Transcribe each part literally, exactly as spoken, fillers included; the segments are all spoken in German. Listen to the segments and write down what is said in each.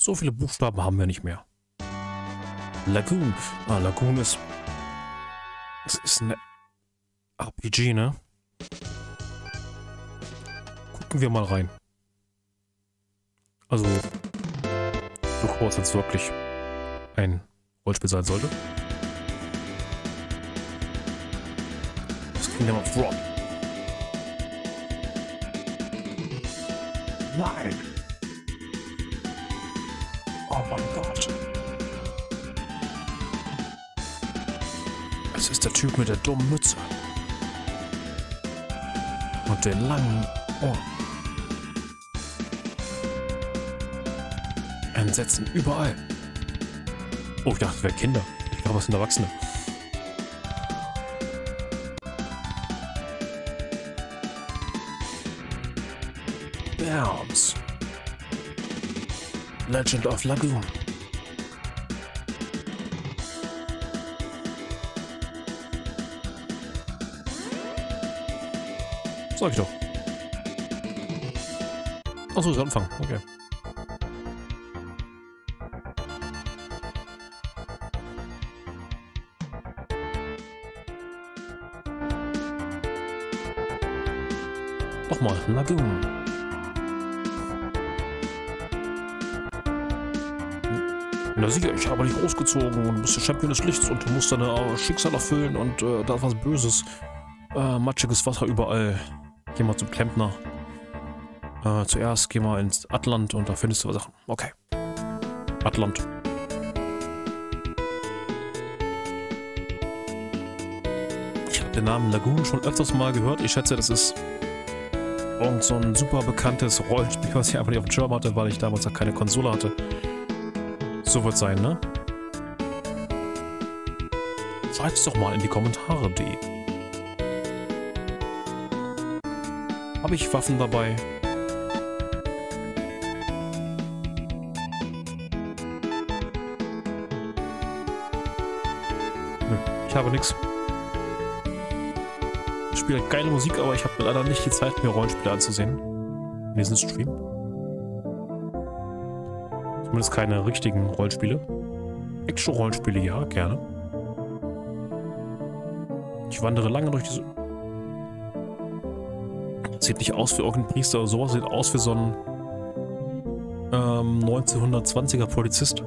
So viele Buchstaben haben wir nicht mehr. Lagoon. Ah, Lagoon ist... Das ist eine R P G, ne? Gucken wir mal rein. Also, bevor es jetzt wirklich ein Rollspiel sein sollte. Das Kingdom of Rock. Nein! Oh mein Gott! Es ist der Typ mit der dummen Mütze. Und den langen Ohren. Entsetzen überall. Oh, ich dachte, das wären Kinder. Ich glaube, es sind Erwachsene. Berms. Legend of Lagoon. Sag ich doch. Achso, ist Anfang. Okay. Nochmal, Lagoon. Na sicher, ich habe dich großgezogen und bist der Champion des Lichts und du musst deine Schicksal erfüllen und äh, da ist was Böses. Äh, matschiges Wasser überall. Geh mal zum Klempner. Äh, zuerst geh mal ins Atlant und da findest du Sachen. Okay. Atlant. Ich habe den Namen Lagoon schon öfters mal gehört. Ich schätze, das ist irgend so ein super bekanntes Rollenspiel, was ich einfach nicht auf dem Schirm hatte, weil ich damals noch keine Konsole hatte. So wird es sein, ne? Schreibt's doch mal in die Kommentare, die. Habe ich Waffen dabei? Nö, ich habe nichts. Ich spiele geile Musik, aber ich habe leider nicht die Zeit, mir Rollenspiele anzusehen. In diesem Stream. Zumindest keine richtigen Rollenspiele. Action-Rollenspiele, ja, gerne. Ich wandere lange durch diese... Sieht nicht aus wie irgendein Priester oder sowas, sieht aus wie so ein ähm, neunzehnhundertzwanziger Polizist.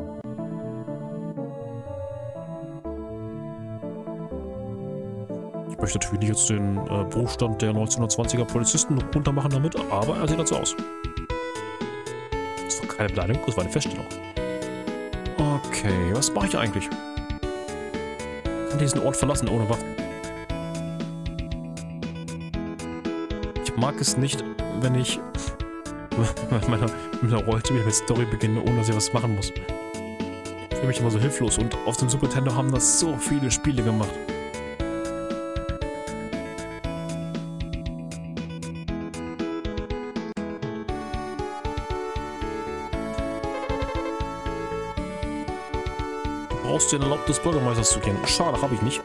Ich möchte natürlich nicht jetzt den äh, Berufsstand der neunzehnhundertzwanziger Polizisten runter machen damit, aber er sieht dazu aus. Das war keine Beleidigung, das war eine Feststellung. Okay, was mache ich eigentlich? Ich kann diesen Ort verlassen ohne Waffen. Ich mag es nicht, wenn ich mit meiner, mit meiner Rollenspiel mit Story beginne, ohne dass ich was machen muss. Ich fühle mich immer so hilflos und auf dem Super Nintendo haben das so viele Spiele gemacht. Du brauchst den Erlaubnis des Bürgermeisters zu gehen. Schade, habe ich nicht.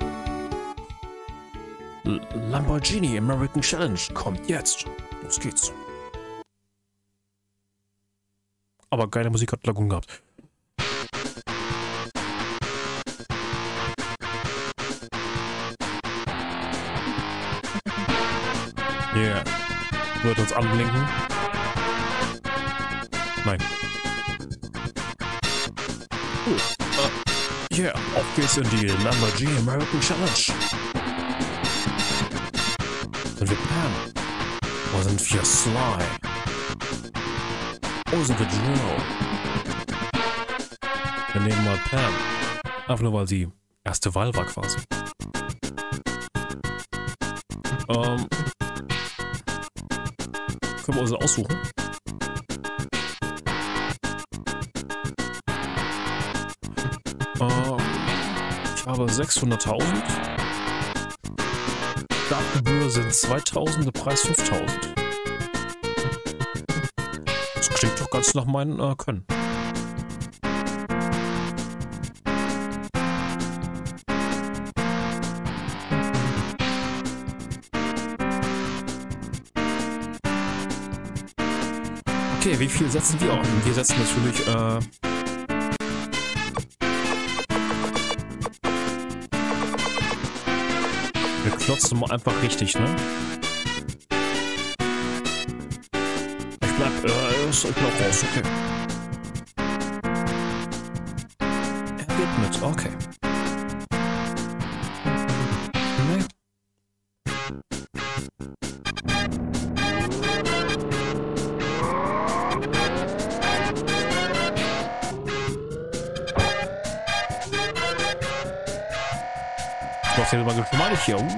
Lamborghini American Challenge kommt jetzt. Los geht's. Aber geile Musik hat Lagoon gehabt. Yeah. Wird uns anblinken. Nein. Oh. Uh, yeah, auf geht's in die Lamborghini American Challenge. Sind wir Pam? Oder sind wir Sly? Oder sind wir Joe? Wir nehmen mal Pam. Einfach nur, weil sie erste Wahl war quasi. Ähm. Können wir uns aussuchen? Ähm. Ich habe sechshunderttausend. Startgebühr sind zweitausend, der Preis fünftausend. Das klingt doch ganz nach meinem äh, Können. Okay, Okay, wie viel setzen wir? Wir setzen natürlich, äh... wir klotzen mal einfach richtig, ne? Ich bleib, äh, ich bleib raus, okay. Er geht mit, okay. Nee. Noch selber geschmeidig hier. Uh.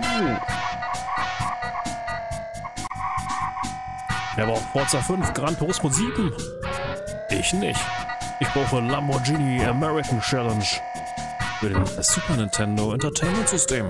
Wer braucht Forza fünf, Gran Turismo sieben? Ich nicht. Ich brauche Lamborghini American Challenge für den Super Nintendo Entertainment System.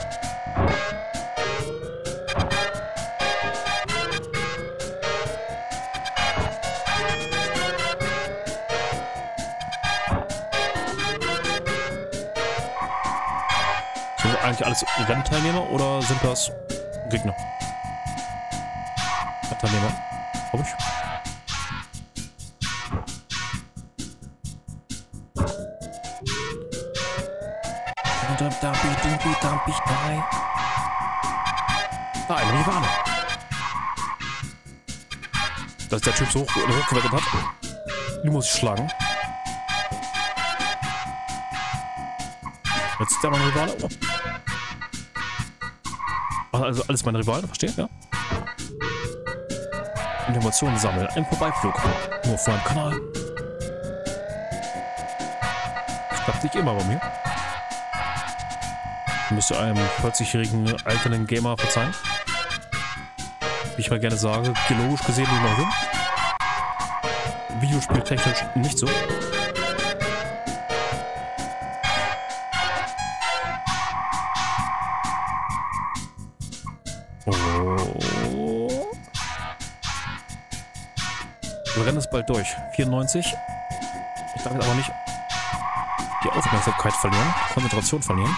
Sind das eigentlich alles Rennteilnehmer oder sind das Gegner? Rennteilnehmer, glaube ich. Da, eine Nirvana. Dass der Typ so hoch, hochgewertet hat. Die muss ich schlagen. Jetzt ist der meine Rivale. Oh. Also alles meine Rivalen, versteht, ja? Informationen sammeln. Ein Vorbeiflug. Nur auf meinem Kanal. Das klappt nicht immer bei mir. Ich müsste einem vierzigjährigen alternden Gamer verzeihen. Wie ich mal gerne sage, geologisch gesehen nicht mal hin. Videospieltechnisch nicht so. Oh. Wir rennen es bald durch. vierundneunzig. Ich darf jetzt aber nicht die Aufmerksamkeit verlieren, Konzentration verlieren.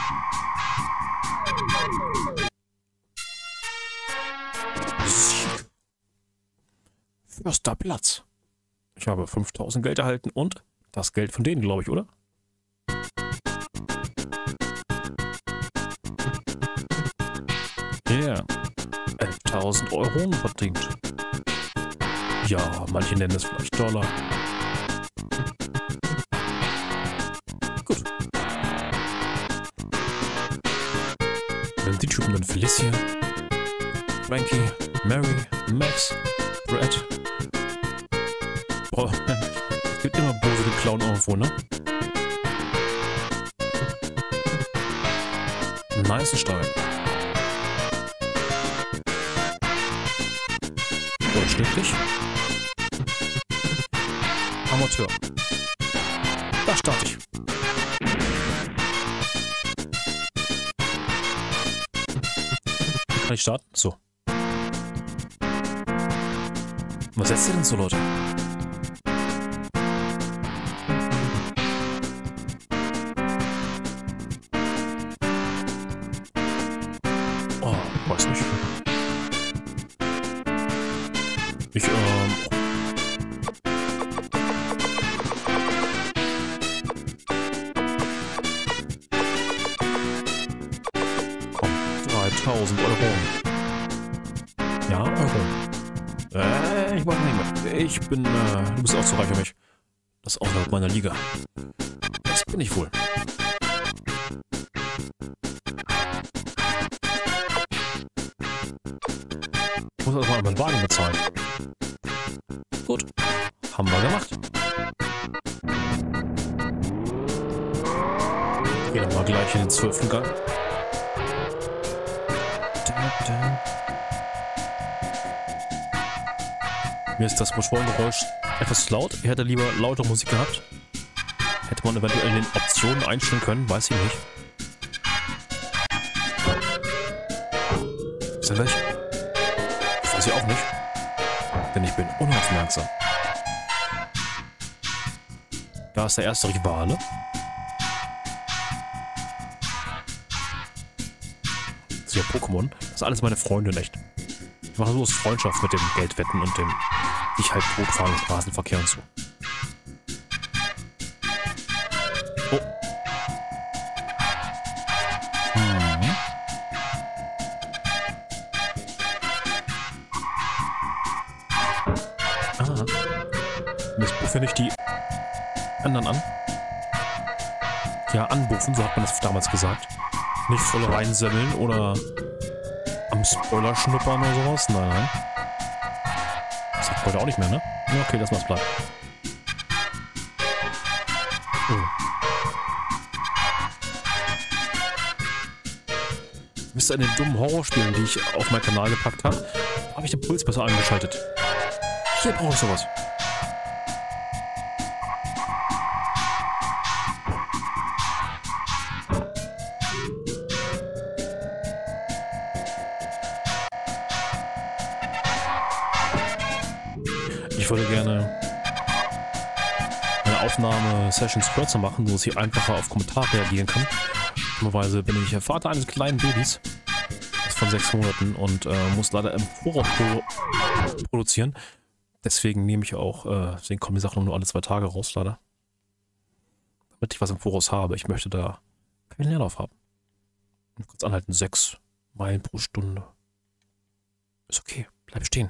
Sieg. Erster Platz. Ich habe fünftausend Geld erhalten und das Geld von denen, glaube ich, oder? Ja. Yeah. elftausend Euro verdient. Ja, manche nennen es vielleicht Dollar. Gut. Wenn die Typen dann Felicia, Frankie, Mary, Max, Brad. Boah, es gibt immer böse Clown irgendwo, ne? Nice Stein. Durchschnittlich. Amateur. Da starte ich. Kann ich starten? So. Was setzt ihr denn so, Leute? Oh, weiß nicht. Ich, ähm... Komm, dreitausend Euro. Ja, Euro. Äh, ich mach nicht mehr. Ich bin, äh, du bist auch zu reich für mich. Das ist außerhalb meiner Liga. Das bin ich wohl. Ich muss also mal meinen Wagen bezahlen. Gut. Haben wir gemacht. Gehen wir mal gleich in den zwölften Gang. Mir ist das Motorengeräusch etwas zu laut. Ich hätte lieber lautere Musik gehabt. Hätte man eventuell in den Optionen einstellen können, weiß ich nicht. Ist da welche? Das weiß ich auch nicht. Denn ich bin unaufmerksam. Da ist der erste Rivale. Das ist ja Pokémon. Das ist alles meine Freunde, nicht? Ich mache so aus Freundschaft mit dem Geldwetten und dem dich halt totfahren im Straßenverkehr und so. Oh. Mhm. Ah. Jetzt buffe nicht die anderen an. Ja, anbuffen, so hat man das damals gesagt. Nicht voll reinsemmeln oder am Spoiler schnuppern oder sowas. Nein, nein. Das sagt heute auch nicht mehr, ne? Ja, okay, lass mal es bleiben. Oh. Wisst ihr, in den dummen Horrorspielen, die ich auf meinen Kanal gepackt habe, habe ich den Puls besser angeschaltet. Hier brauche ich sowas. Ich würde gerne meine Aufnahme-Sessions kürzer machen, so dass ich einfacher auf Kommentare reagieren kann. Normalerweise bin ich Vater eines kleinen Babys von sechs Monaten und äh, muss leider im Voraus pro produzieren. Deswegen nehme ich auch, äh, deswegen kommen die Sachen nur alle zwei Tage raus, leider. Damit ich was im Voraus habe. Ich möchte da keinen Leerlauf haben. Und kurz anhalten, sechs Meilen pro Stunde. Ist okay, bleib stehen.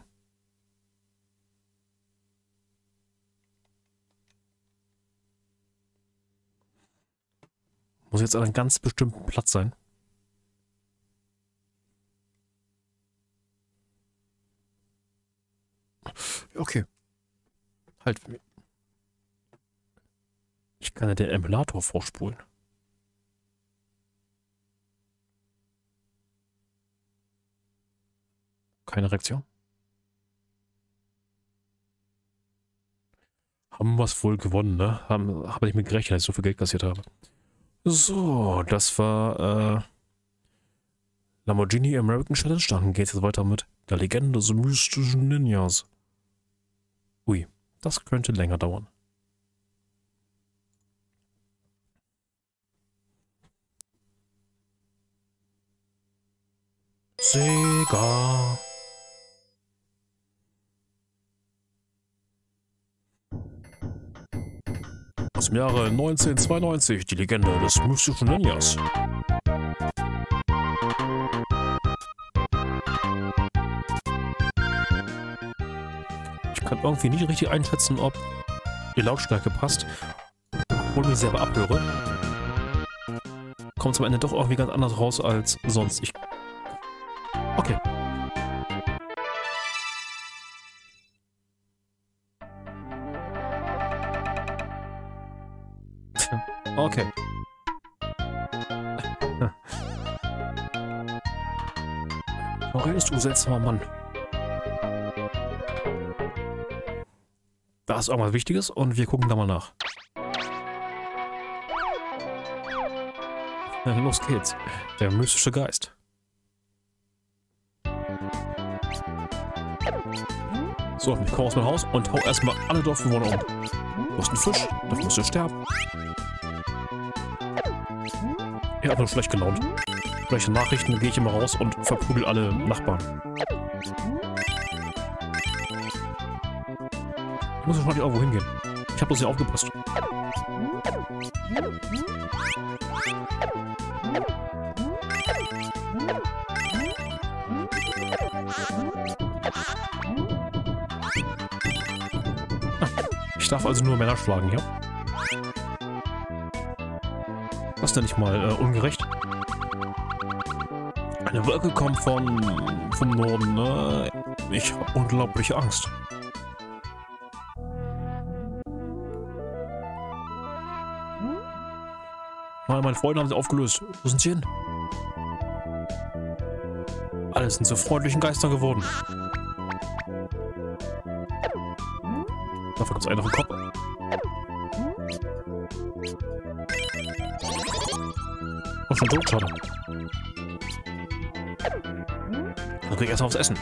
Muss jetzt an einem ganz bestimmten Platz sein. Okay. Halt. Ich kann ja den Emulator vorspulen. Keine Reaktion. Haben wir es wohl gewonnen, ne? Haben, habe ich mit gerechnet, dass ich so viel Geld kassiert habe. So, das war äh, Lamborghini American Challenge. Dann geht es jetzt weiter mit der Legende des mystischen Ninjas. Ui, das könnte länger dauern. Sega. Aus dem Jahre neunzehnhundertzweiundneunzig, die Legende des mystischen Ninjas. Ich kann irgendwie nicht richtig einschätzen, ob die Lautstärke passt. Obwohl ich mich selber abhöre. Kommt es am Ende doch irgendwie ganz anders raus als sonst. Ich okay. Okay. Warum redest du, seltsamer Mann? Da ist irgendwas Wichtiges und wir gucken da mal nach. Los geht's. Der mystische Geist. So, ich komme aus meinem Haus und hau erstmal alle Dorfbewohner um. Du hast einen Fisch, dafür musst du sterben. Er hat nur schlecht gelaunt. Schlechte Nachrichten, gehe ich immer raus und verprügel alle Nachbarn. Ich muss schon irgendwo hingehen. Ich habe bloß nicht aufgepasst. Ich darf also nur Männer schlagen, ja? Das ist ja nicht mal äh, ungerecht. Eine Wolke kommt von, vom Norden, ne? Ich habe unglaubliche Angst. Nein, meine Freunde haben sie aufgelöst. Wo sind sie hin? Alle sind zu freundlichen Geistern geworden. Dafür gibt es einen auf den Kopf. Oh, schon tot, schade. Dann krieg ich erstmal was essen.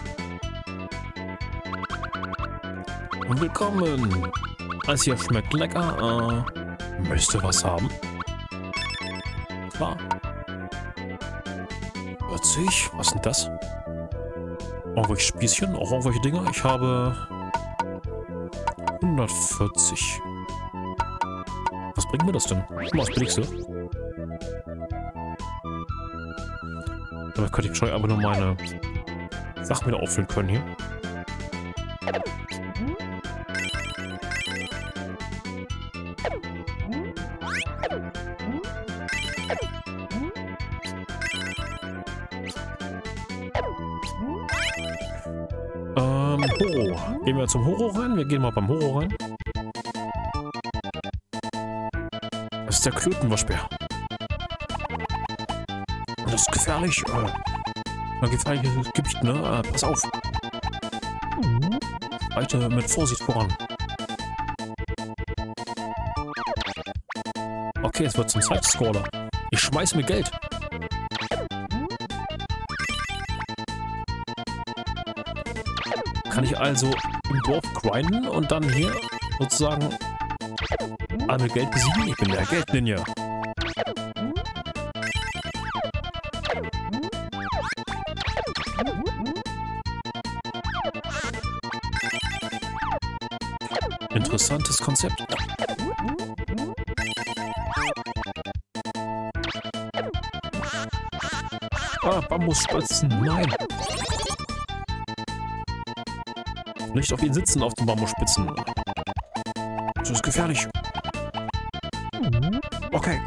Und willkommen. Alles hier schmeckt lecker. Äh, müsste was haben. Klar. vierzig. Was sind das? Irgendwelche Spießchen? Auch irgendwelche Dinger? Ich habe hundertvierzig. Was bringt mir das denn? Schon mal das Billigste. Damit könnte ich wahrscheinlich aber nur meine Sachen wieder auffüllen können hier. Ähm, Horo. Gehen wir zum Horo rein? Wir gehen mal beim Horo rein. Das ist der Klötenwaschbär. Das ist gefährlich. Äh, ein gefährliches Gebiet, ne? Äh, pass auf. Reite mit Vorsicht voran. Okay, es wird zum Sidescroller. Ich schmeiß mir Geld. Kann ich also im Dorf grinden und dann hier sozusagen alle Geld besiegen? Ich bin der Geldninja. Interessantes Konzept. Ah, Bambusspitzen, nein. Nicht auf ihn sitzen, auf den Bambusspitzen. Das ist gefährlich. Okay.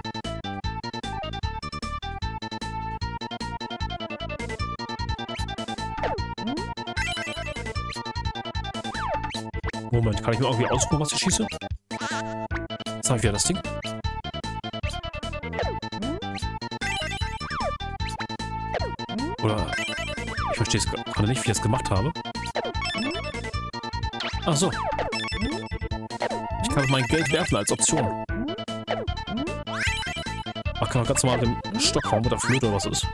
Moment, kann ich mir irgendwie aussuchen, was ich schieße? Jetzt habe ich wieder das Ding. Oder ich verstehe es gerade nicht, wie ich es gemacht habe. Ach so. Ich kann mein Geld werfen als Option. Ach, kann man ganz normal den Stock hauen mit der Flöte oder was das ist.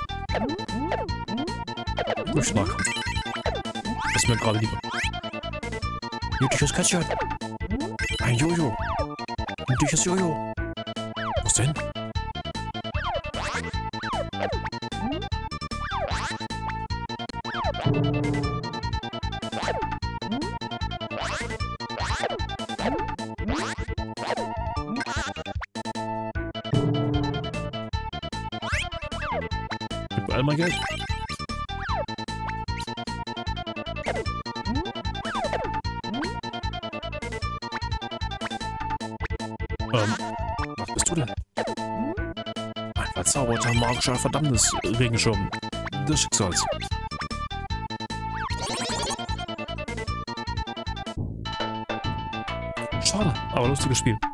Ich möchte Nahkampf. Das ist mir gerade lieber. Nötiges Kätzchen. Ein Jojo. Nötiges Jojo. Was denn? Gib mir all mein Geld. Ähm, was bist du denn? Ein verzauberter magischer Verdammnis-Regenschirm des Schicksals. Schade, aber lustiges Spiel.